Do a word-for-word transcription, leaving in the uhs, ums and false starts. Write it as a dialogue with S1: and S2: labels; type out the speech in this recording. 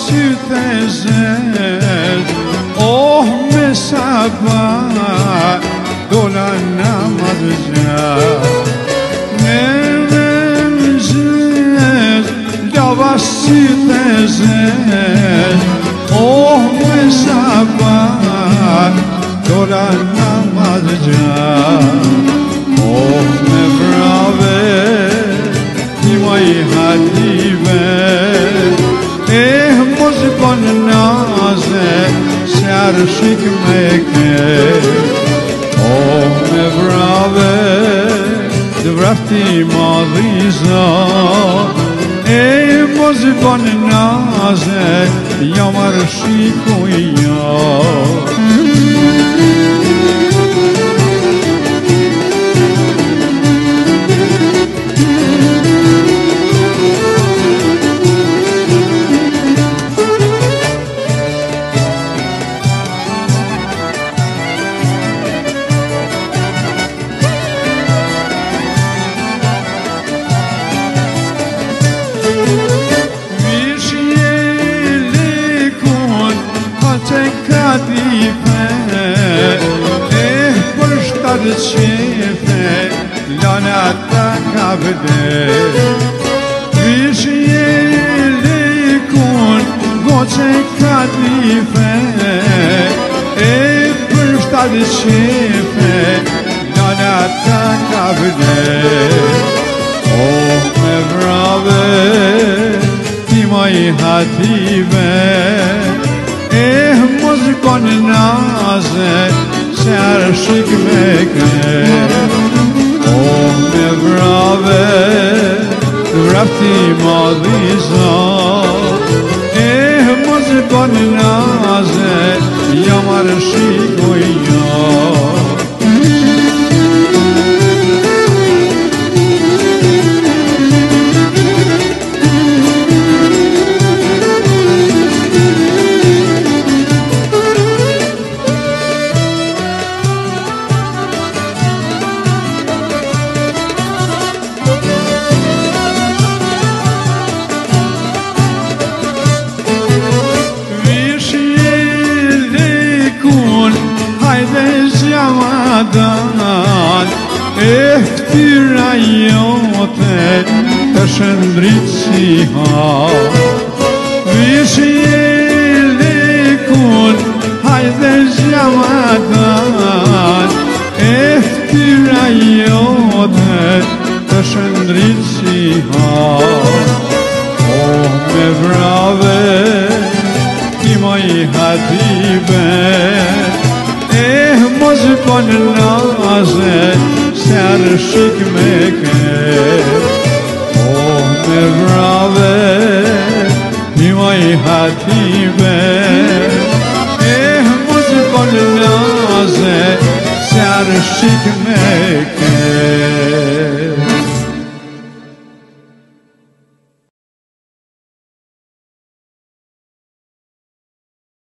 S1: sytë e zez, oh me sabah, dola namaz gjat. Neve mëzez, lava sytë e zez, oh me sabah, dola namaz gjat. Oh me brave, ti i hative, eh mos bon naze, se arshik me ke. Oh me brave, të vrafti madhiza, eh mos bon naze, jam arshiku i jo. Eh për shtatë qefe, lana ta ka vde. Vishje likun, goce ka tife, eh për shtatë qefe, lana ta ka vde. Oh me brave, ti ma i hative, eh mos kon naze, se arshik me ke. Oh me brave, të vrafti madhiza, eh mos kon naze, jam arshiku i jo. Eh këtyra jote të shëndrit si ha. Vishje likun, hajde zjamadan, eh këtyra jote të shëndrit si ha. Oh me brave, ti ma i hative, eh mos kon naze, se arshik me ke. Oh me brave, ti ma i hative, eh mos kon naze, se arshik me